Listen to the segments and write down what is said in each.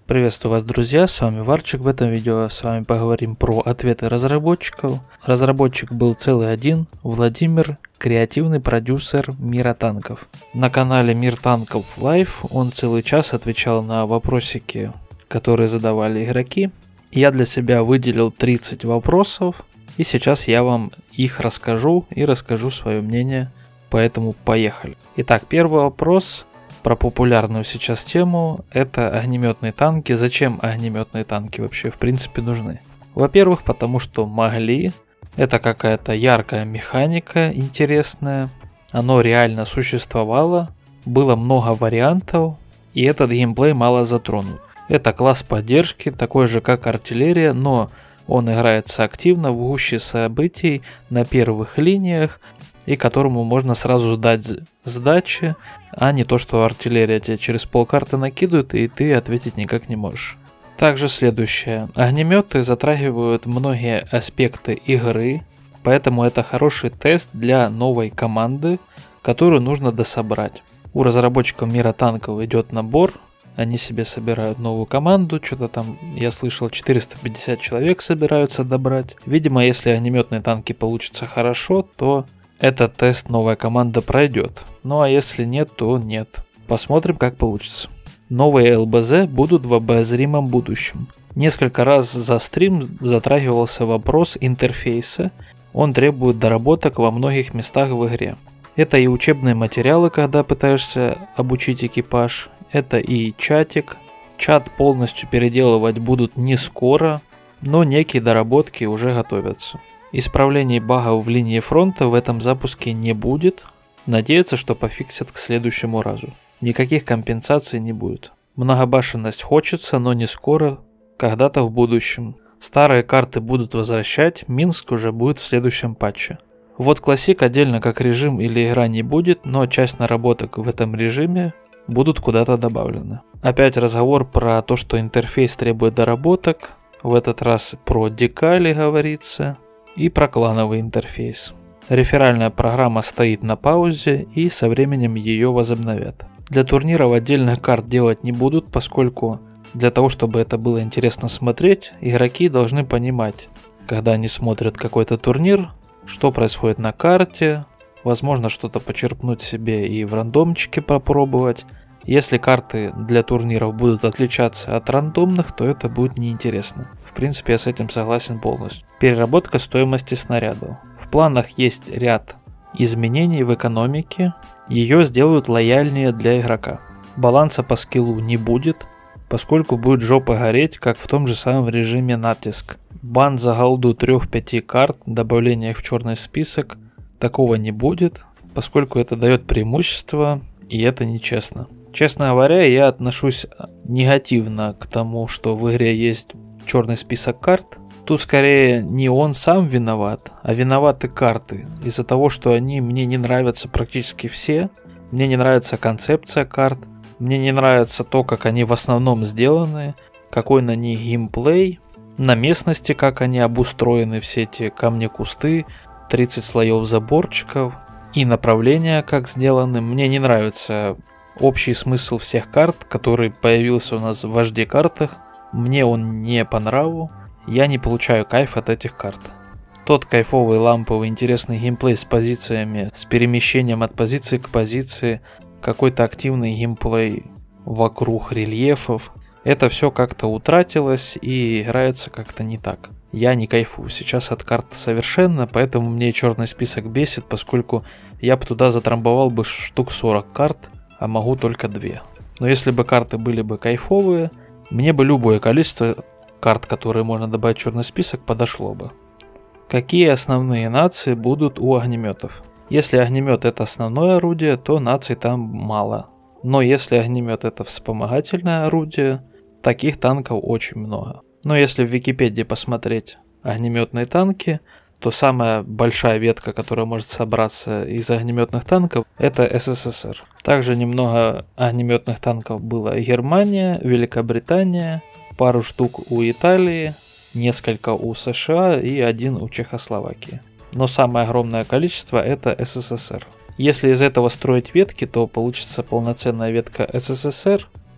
Приветствую вас, друзья, с вами Варчик. В этом видео с вами поговорим про ответы разработчиков. Разработчик был целый один, Владимир, креативный продюсер Мира Танков. На канале Мир Танков Лайв он целый час отвечал на вопросики, которые задавали игроки. Я для себя выделил 30 вопросов, и сейчас я вам их расскажу и расскажу свое мнение, поэтому поехали. Итак, первый вопрос про популярную сейчас тему – это огнеметные танки. Зачем огнеметные танки вообще в принципе нужны? Во-первых, потому что могли. Это какая-то яркая механика интересная. Оно реально существовало. Было много вариантов. И этот геймплей мало затронут. Это класс поддержки, такой же как артиллерия, но он играется активно в гуще событий на первых линиях, и которому можно сразу дать сдачи, а не то, что артиллерия тебе через полкарты накидывает, и ты ответить никак не можешь. Также следующее. Огнеметы затрагивают многие аспекты игры, поэтому это хороший тест для новой команды, которую нужно дособрать. У разработчиков Мира Танков идет набор, они себе собирают новую команду, что-то там, я слышал, 450 человек собираются добрать. Видимо, если огнеметные танки получатся хорошо, то этот тест новая команда пройдет. Ну а если нет, то нет. Посмотрим, как получится. Новые ЛБЗ будут в обозримом будущем. Несколько раз за стрим затрагивался вопрос интерфейса. Он требует доработок во многих местах в игре. Это и учебные материалы, когда пытаешься обучить экипаж. Это и чатик. Чат полностью переделывать будут не скоро, но некие доработки уже готовятся. Исправлений багов в линии фронта в этом запуске не будет. Надеются, что пофиксят к следующему разу. Никаких компенсаций не будет. Многобашенность хочется, но не скоро, когда-то в будущем. Старые карты будут возвращать, Минск уже будет в следующем патче. Вот классик отдельно как режим или игра не будет, но часть наработок в этом режиме будут куда-то добавлены. Опять разговор про то, что интерфейс требует доработок. В этот раз про декали говорится. И про клановый интерфейс. Реферальная программа стоит на паузе, и со временем ее возобновят. Для турниров отдельных карт делать не будут, поскольку для того, чтобы это было интересно смотреть, игроки должны понимать, когда они смотрят какой-то турнир, что происходит на карте, возможно что-то почерпнуть себе и в рандомчике попробовать. Если карты для турниров будут отличаться от рандомных, то это будет неинтересно. В принципе, я с этим согласен полностью. Переработка стоимости снарядов. В планах есть ряд изменений в экономике. Ее сделают лояльнее для игрока. Баланса по скиллу не будет, поскольку будет жопа гореть, как в том же самом режиме натиск. Бан за голду 3-5 карт, добавление их в черный список. Такого не будет, поскольку это дает преимущество, и это нечестно. Честно говоря, я отношусь негативно к тому, что в игре есть черный список карт. Тут скорее не он сам виноват, а виноваты карты. Из-за того, что они мне не нравятся практически все. Мне не нравится концепция карт. Мне не нравится то, как они в основном сделаны. Какой на них геймплей. На местности, как они обустроены, все эти камни-кусты. 30 слоев заборчиков. И направления, как сделаны. Мне не нравится общий смысл всех карт, который появился у нас в HD картах. Мне он не по нраву, я не получаю кайф от этих карт. Тот кайфовый ламповый интересный геймплей с позициями, с перемещением от позиции к позиции, какой-то активный геймплей вокруг рельефов, это все как-то утратилось и играется как-то не так. Я не кайфую сейчас от карт совершенно, поэтому мне черный список бесит, поскольку я бы туда затрамбовал бы штук 40 карт, а могу только 2. Но если бы карты были бы кайфовые, мне бы любое количество карт, которые можно добавить в черный список, подошло бы. Какие основные нации будут у огнеметов? Если огнемет это основное орудие, то наций там мало. Но если огнемет это вспомогательное орудие, таких танков очень много. Но если в Википедии посмотреть огнеметные танки, то самая большая ветка, которая может собраться из огнеметных танков, это СССР. Также немного огнеметных танков было Германия, Великобритания, пару штук у Италии, несколько у США и один у Чехословакии. Но самое огромное количество это СССР. Если из этого строить ветки, то получится полноценная ветка СССР,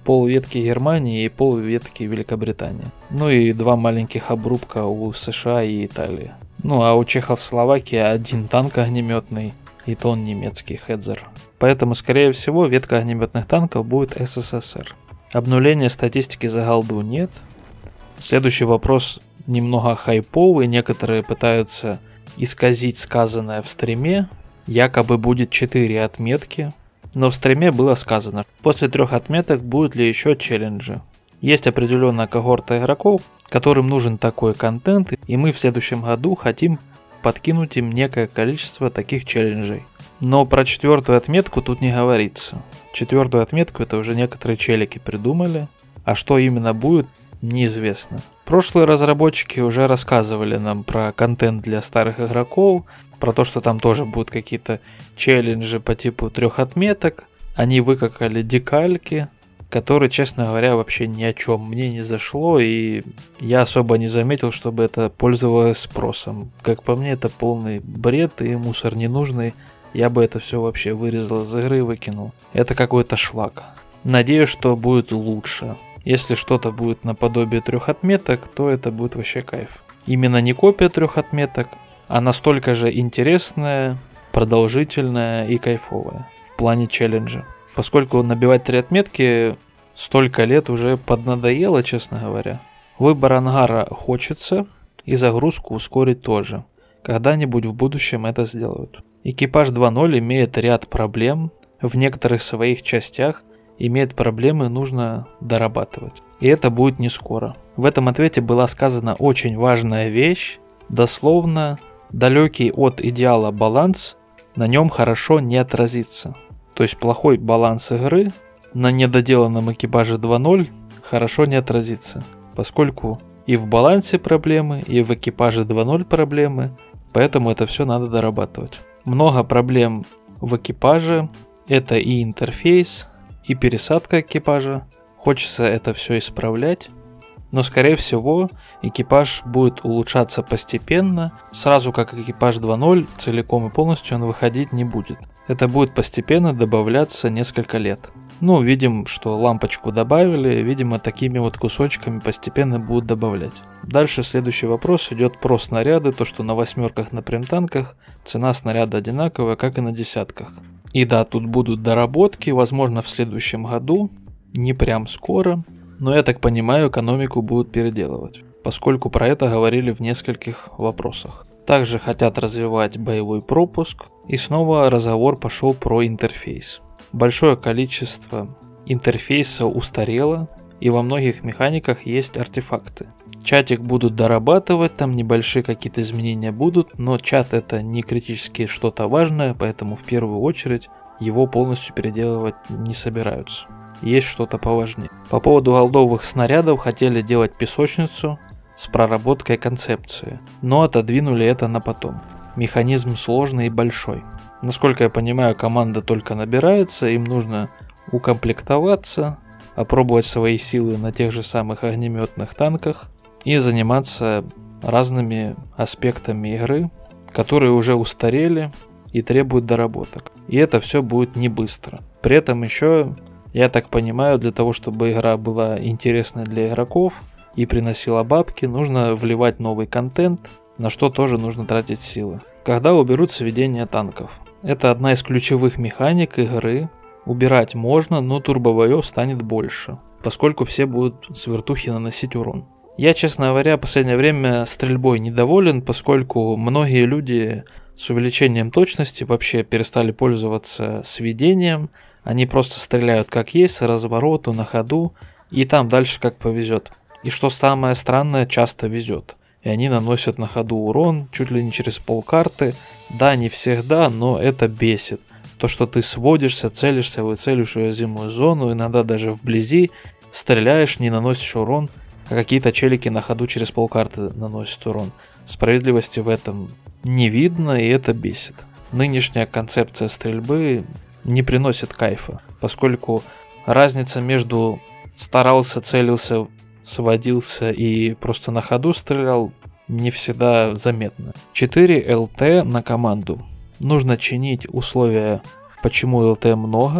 полветки Германии и полветки Великобритании. Ну и 2 маленьких обрубка у США и Италии. Ну а у Чехословакии 1 танк огнеметный, и то он немецкий Хедзер. Поэтому, скорее всего, ветка огнеметных танков будет СССР. Обнуления статистики за голду нет. Следующий вопрос немного хайповый. Некоторые пытаются исказить сказанное в стриме. Якобы будет 4 отметки. Но в стриме было сказано, после 3 отметок будут ли еще челленджи. Есть определенная когорта игроков, которым нужен такой контент, и мы в следующем году хотим подкинуть им некое количество таких челленджей. Но про 4 отметку тут не говорится. 4 отметку это уже некоторые челики придумали, а что именно будет, неизвестно. Прошлые разработчики уже рассказывали нам про контент для старых игроков, про то, что там тоже будут какие-то челленджи по типу 3 отметок. Они выкакали декальки, которые, честно говоря, вообще ни о чем мне не зашло, и я особо не заметил, чтобы это пользовалось спросом. Как по мне, это полный бред и мусор ненужный. Я бы это все вообще вырезал из игры и выкинул. Это какой-то шлак. Надеюсь, что будет лучше. Если что-то будет наподобие 3 отметок, то это будет вообще кайф. Именно не копия 3 отметок, а настолько же интересная, продолжительная и кайфовая в плане челленджа. Поскольку набивать 3 отметки столько лет уже поднадоело, честно говоря. Выбор ангара хочется, и загрузку ускорить тоже. Когда-нибудь в будущем это сделают. Экипаж 2.0 имеет ряд проблем, в некоторых своих частях имеет проблемы, нужно дорабатывать. И это будет не скоро. В этом ответе была сказана очень важная вещь, дословно, далекий от идеала баланс на нем хорошо не отразится. То есть плохой баланс игры на недоделанном экипаже 2.0 хорошо не отразится, поскольку и в балансе проблемы, и в экипаже 2.0 проблемы, поэтому это все надо дорабатывать. Много проблем в экипаже, это и интерфейс, и пересадка экипажа, хочется это все исправлять, но скорее всего экипаж будет улучшаться постепенно, сразу как экипаж 2.0 целиком и полностью он выходить не будет. Это будет постепенно добавляться несколько лет. Ну, видим, что лампочку добавили, видимо, такими вот кусочками постепенно будут добавлять. Дальше следующий вопрос идет про снаряды, то что на 8-ках на прем-танках цена снаряда одинаковая, как и на 10-ках. И да, тут будут доработки, возможно в следующем году, не прям скоро, но я так понимаю, экономику будут переделывать, поскольку про это говорили в нескольких вопросах. Также хотят развивать боевой пропуск, и снова разговор пошел про интерфейс. Большое количество интерфейса устарело, и во многих механиках есть артефакты. Чатик будут дорабатывать, там небольшие какие-то изменения будут, но чат это не критически что-то важное, поэтому в первую очередь его полностью переделывать не собираются. Есть что-то поважнее. По поводу голдовых снарядов хотели делать песочницу с проработкой концепции, но отодвинули это на потом. Механизм сложный и большой. Насколько я понимаю, команда только набирается, им нужно укомплектоваться, опробовать свои силы на тех же самых огнеметных танках и заниматься разными аспектами игры, которые уже устарели и требуют доработок. И это все будет не быстро. При этом еще, я так понимаю, для того, чтобы игра была интересной для игроков и приносила бабки, нужно вливать новый контент, на что тоже нужно тратить силы. Когда уберут сведение танков? Это одна из ключевых механик игры. Убирать можно, но турбобоев станет больше, поскольку все будут с вертухи наносить урон. Я, честно говоря, в последнее время стрельбой недоволен, поскольку многие люди с увеличением точности вообще перестали пользоваться сведением. Они просто стреляют как есть, с развороту, на ходу, и там дальше как повезет. И что самое странное, часто везет. И они наносят на ходу урон чуть ли не через полкарты. Да, не всегда, но это бесит. То, что ты сводишься, целишься, выцелишь уязвимую зону, иногда даже вблизи, стреляешь, не наносишь урон, а какие-то челики на ходу через полкарты наносят урон. Справедливости в этом не видно, и это бесит. Нынешняя концепция стрельбы не приносит кайфа, поскольку разница между старался, целился, сводился и просто на ходу стрелял не всегда заметна. 4 ЛТ на команду. Нужно чинить условия, почему ЛТ много.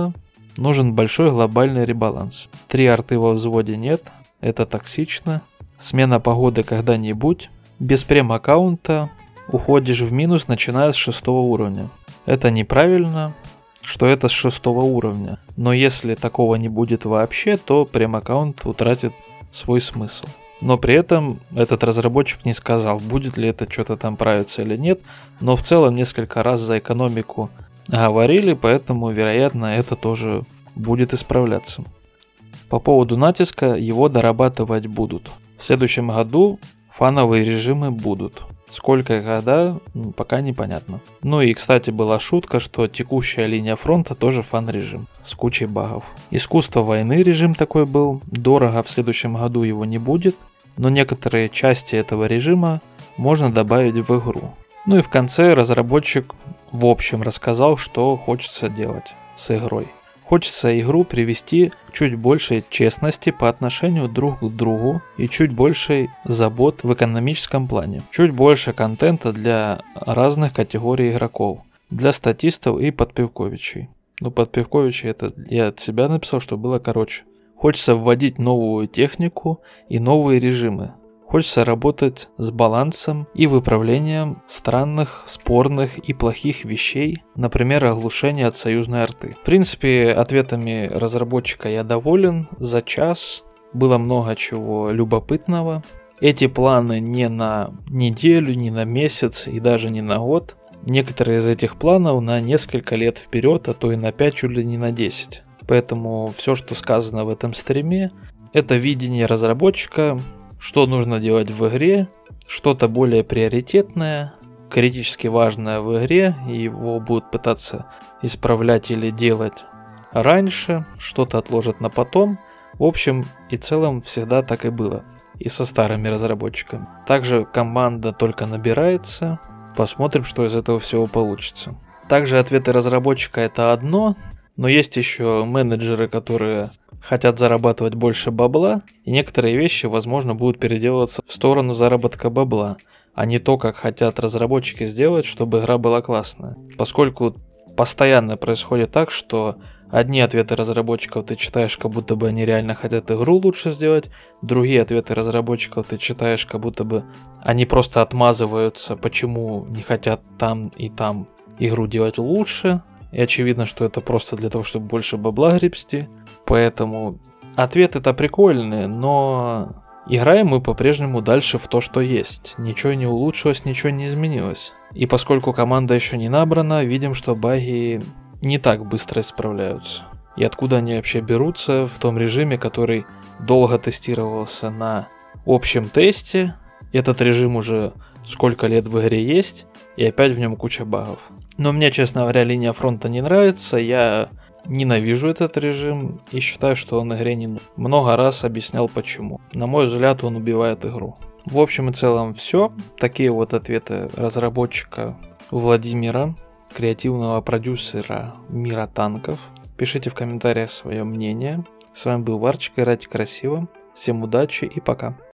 Нужен большой глобальный ребаланс. 3 арты во взводе нет, это токсично. Смена погоды когда-нибудь. Без прем-аккаунта уходишь в минус, начиная с 6 уровня. Это неправильно, что это с 6 уровня. Но если такого не будет вообще, то прем-аккаунт утратит свой смысл. Но при этом этот разработчик не сказал, будет ли это что-то там правиться или нет. Но в целом несколько раз за экономику говорили, поэтому, вероятно, это тоже будет исправляться. По поводу натиска, его дорабатывать будут. В следующем году фановые режимы будут. Сколько и когда, пока непонятно. Ну и, кстати, была шутка, что текущая линия фронта тоже фан-режим с кучей багов. Искусство войны режим такой был. Дорого, в следующем году его не будет. Но некоторые части этого режима можно добавить в игру. Ну и в конце разработчик в общем рассказал, что хочется делать с игрой. Хочется игру привести к чуть большей честности по отношению друг к другу и чуть большей забот в экономическом плане. Чуть больше контента для разных категорий игроков. Для статистов и подпивковичей. Ну, подпивковичи это я от себя написал, что было короче. Хочется вводить новую технику и новые режимы. Хочется работать с балансом и выправлением странных, спорных и плохих вещей, например, оглушение от союзной арты. В принципе, ответами разработчика я доволен. За час было много чего любопытного. Эти планы не на неделю, не на месяц и даже не на год. Некоторые из этих планов на несколько лет вперед, а то и на 5, чуть ли не на 10. Поэтому все, что сказано в этом стриме, это видение разработчика, что нужно делать в игре, что-то более приоритетное, критически важное в игре, и его будут пытаться исправлять или делать раньше, что-то отложат на потом. В общем и целом всегда так и было. И со старыми разработчиками. Также команда только набирается. Посмотрим, что из этого всего получится. Также ответы разработчика это одно, но есть еще менеджеры, которые хотят зарабатывать больше бабла, и некоторые вещи, возможно, будут переделываться в сторону заработка бабла, а не то, как хотят разработчики сделать, чтобы игра была классная. Поскольку постоянно происходит так, что одни ответы разработчиков ты читаешь, как будто бы они реально хотят игру лучше сделать, другие ответы разработчиков ты читаешь, как будто бы они просто отмазываются, почему не хотят там и там игру делать лучше. И очевидно, что это просто для того, чтобы больше бабла гребсти. Поэтому ответы-то прикольные, но играем мы по-прежнему дальше в то, что есть. Ничего не улучшилось, ничего не изменилось. И поскольку команда еще не набрана, видим, что баги не так быстро исправляются. И откуда они вообще берутся в том режиме, который долго тестировался на общем тесте. Этот режим уже сколько лет в игре есть, и опять в нем куча багов. Но мне, честно говоря, линия фронта не нравится, я ненавижу этот режим и считаю, что он игре не нужен. Много раз объяснял почему. На мой взгляд, он убивает игру. В общем и целом все. Такие вот ответы разработчика Владимира, креативного продюсера Мира Танков. Пишите в комментариях свое мнение. С вами был Варчик, играйте красиво. Всем удачи и пока.